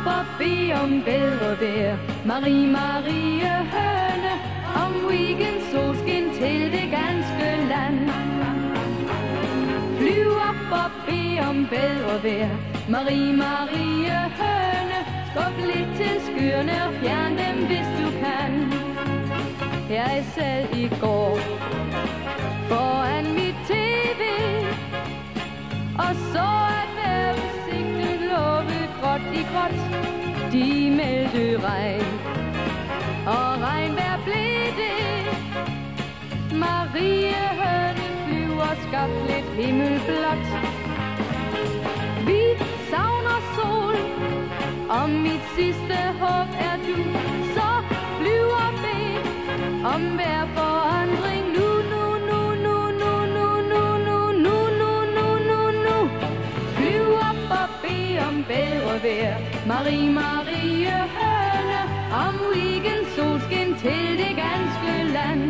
og bed om bedre vejr. Marie, Marie Høne, om weekend solskin til det ganske land. Flyv op og bed om bedre vejr. Marie, Marie Høne, skub lidt til skyerne og fjern dem, hvis du kan. Jeg sad i går foran mit tv og så at vejrudsigten lå gråt i gråt. De meldte regn, og regnvejr blev det. Marie Høne flyver skabt lidt himmelblåt. Vi savner sol, og mit sidste håb er du. Så flyv og bed om hver forandring nu, nu, nu, nu, nu, nu, nu, nu, nu, nu, nu, nu, nu. Flyv op og bed om bedre vejr. Marie, Marie Høne, om weekend solskin til det ganske land.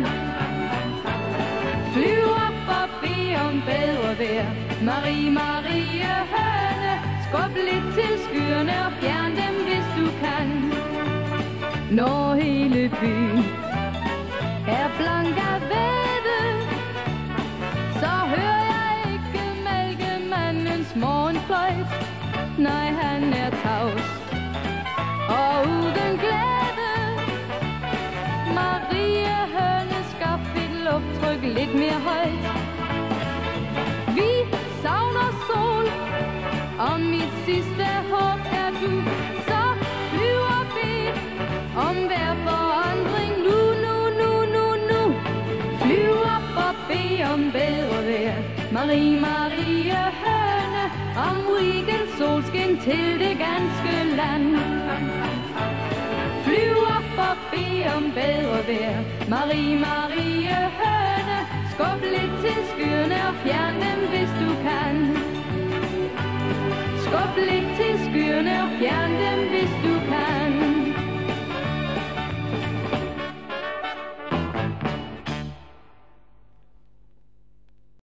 Flyv op og bed om bedre vejr. Marie, Marie Høne, skub lidt til skyerne og fjern dem, hvis du kan. Når hele byen er blank af væde, så hører jeg ikke mælkemandens morgenfløjt. Nej, han er tavs og uden glæde. Marie Høne, skaff et lufttryk lidt mere højt. Vi savner sol, og mit sidste håb er du. Så flyv og bed om hver forandring nu, nu, nu, nu, nu. Flyv op og bed om bedre vejr. Marie, Marie Høne, om weekend solskin til det ganske land. Flyv op og bed om bedre vejr. Marie, Marie Høne, skub lidt til skyerne og fjern dem, hvis du kan. Skub lidt til skyerne og fjern dem, hvis du